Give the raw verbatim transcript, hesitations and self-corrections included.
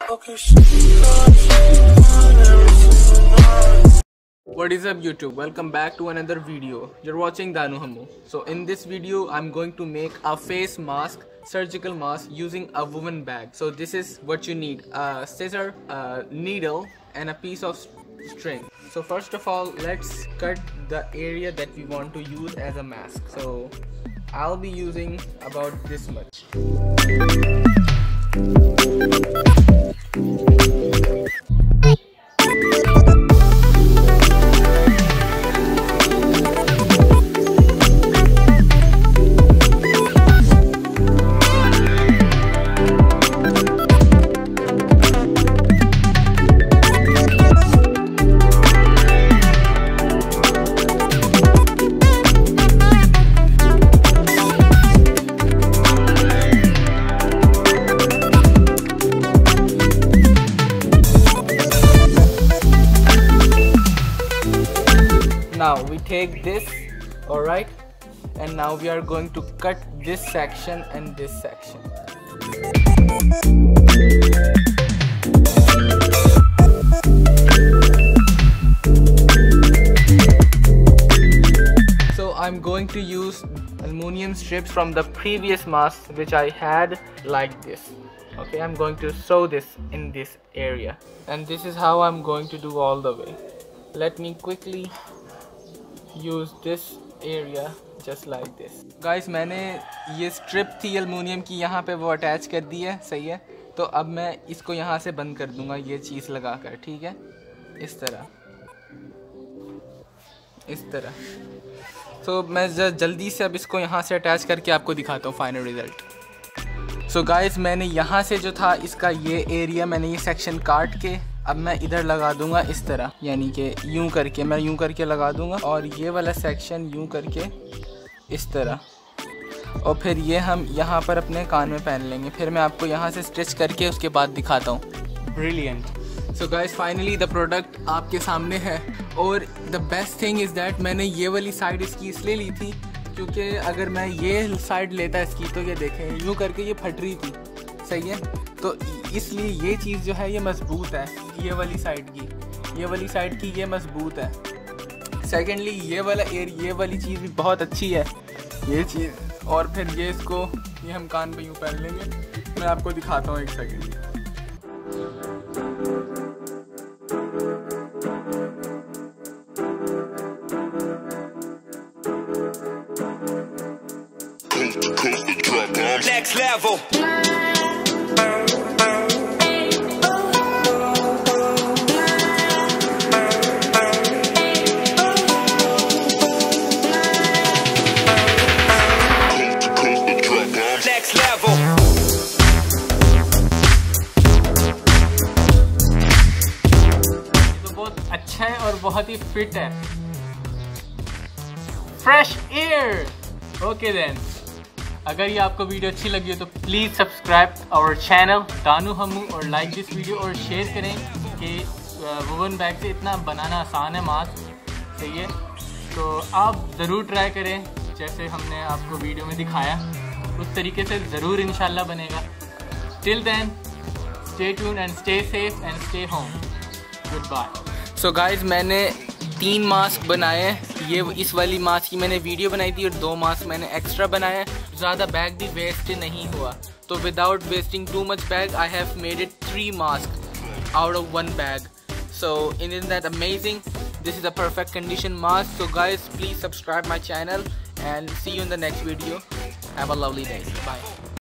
What is up YouTube? Welcome back to another video. You're watching Danu Hammu. So in this video I'm going to make a face mask, surgical mask using a woven bag. So this is what you need: a scissor, a needle and a piece of string. So first of all, let's cut the area that we want to use as a mask. So I'll be using about this much. Now we take this, alright, and now we are going to cut this section and this section. So I'm going to use aluminum strips from the previous mask which I had, like this. Okay, I'm going to sew this in this area, and this is how I'm going to do all the way. Let me quickly use this area just like this. Guys, मैंने ये strip थी aluminium की यहाँ पे वो attach कर दी है, सही है। तो अब मैं इसको यहाँ से बंद कर दूंगा ये चीज़ लगाकर, ठीक है, इस तरह इस तरह। तो मैं जल्दी से अब इसको यहाँ से अटैच करके आपको दिखाता हूँ फाइनल रिज़ल्ट। सो गाइस, मैंने यहाँ से जो था इसका ये एरिया, मैंने ये सेक्शन काट के अब मैं इधर लगा दूंगा इस तरह, यानी कि यूं करके मैं यूं करके लगा दूंगा, और ये वाला सेक्शन यूं करके इस तरह, और फिर ये हम यहाँ पर अपने कान में पहन लेंगे। फिर मैं आपको यहाँ से स्टिच करके उसके बाद दिखाता हूँ। Brilliant. So guys, finally the product आपके सामने है, और the best thing is that मैंने ये वाली साइड इसकी इसलिए ली थी क्योंकि अगर मैं ये साइड लेता इसकी तो ये देखें यूँ करके ये फट रही थी, सही है। तो इसलिए ये चीज़ जो है ये मजबूत है, ये वाली साइड की ये वाली साइड की ये मजबूत है। सेकेंडली ये वाला एयर ये वाली चीज़ भी बहुत अच्छी है, ये चीज़। और फिर ये इसको ये हम कान पे यूँ पहन लेंगे। मैं आपको दिखाता हूँ एक second. Next level. Next level. तो बहुत अच्छा है और बहुत ही फिट है। Fresh air. ओके देन, अगर ये आपको वीडियो अच्छी लगी हो तो प्लीज़ सब्सक्राइब आवर चैनल दानू हम्मू, और लाइक दिस वीडियो और शेयर करें कि वुवन बैग से इतना बनाना आसान है मास्क, सही है। तो आप ज़रूर ट्राई करें जैसे हमने आपको वीडियो में दिखाया, उस तरीके से ज़रूर इंशाल्लाह बनेगा। Till then stay tuned and stay safe and stay home. Good bye. So guys, मैंने तीन मास्क बनाए हैं। ये इस वाली मास्क की मैंने वीडियो बनाई थी और दो मास्क मैंने एक्स्ट्रा बनाए। ज़्यादा बैग भी वेस्ट नहीं हुआ, तो without wasting too much bag I have made it three mask out of one bag. So isn't that amazing? This is a perfect condition mask. So guys, please subscribe my channel and see you in the next video. Have a lovely day. Bye.